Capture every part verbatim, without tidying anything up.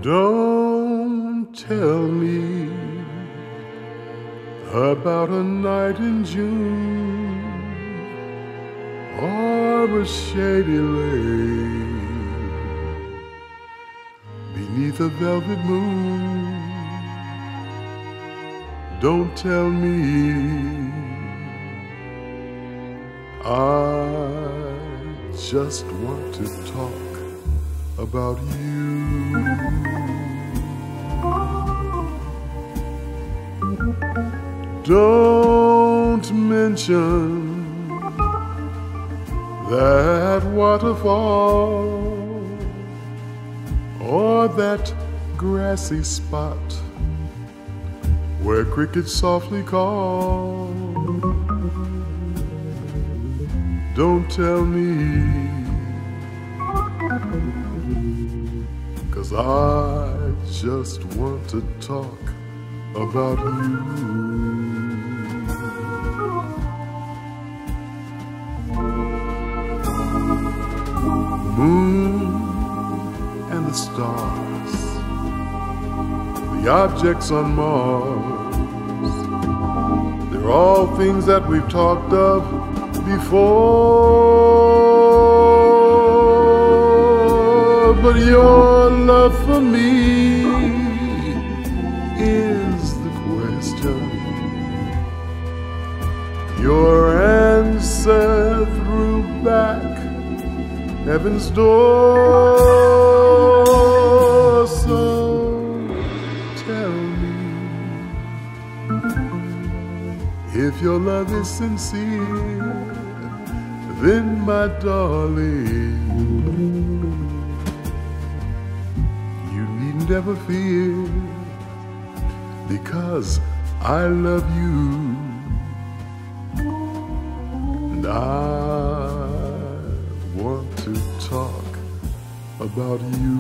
Don't tell me about a night in June or a shady lane beneath a velvet moon. Don't tell me. I just want to talk about you. Don't mention that waterfall or that grassy spot where crickets softly call. Don't tell me, 'cause I just want to talk about you. Moon and the stars, the objects on Mars, they're all things that we've talked of before. But your love for me is the question. Your answer threw back heaven's door. So tell me, if your love is sincere, then my darling, you needn't ever fear, because I love you and I want to talk about you.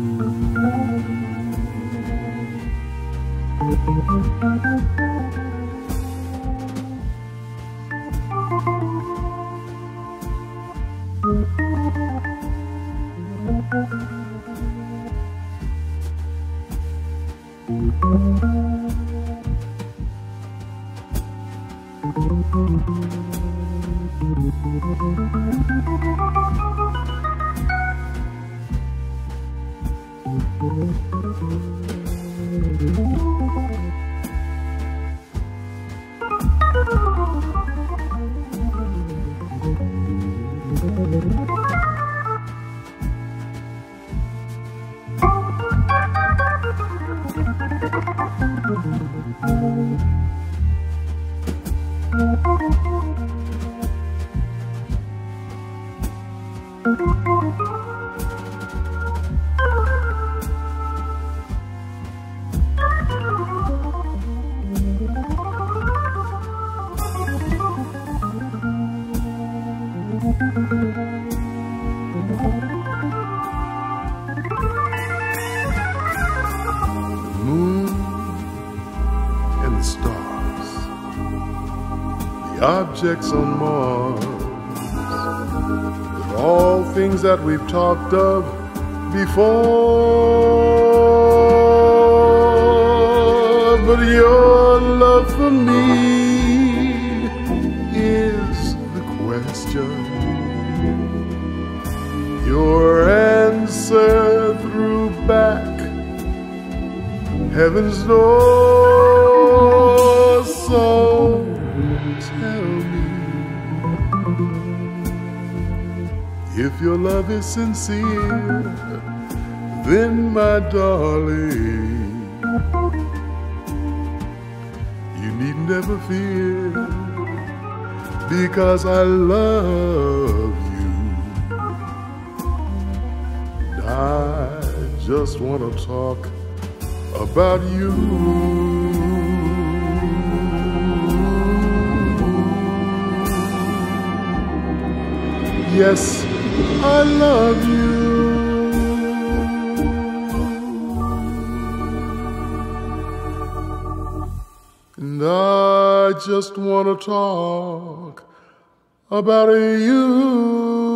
Objects on Mars, they're all things that we've talked of before. But your love for me is the question. Your answer threw back heaven's door. So tell me, if your love is sincere, then my darling, you needn't ever fear, because I love you. I just want to talk about you. Yes, I love you. And I just want to talk about you.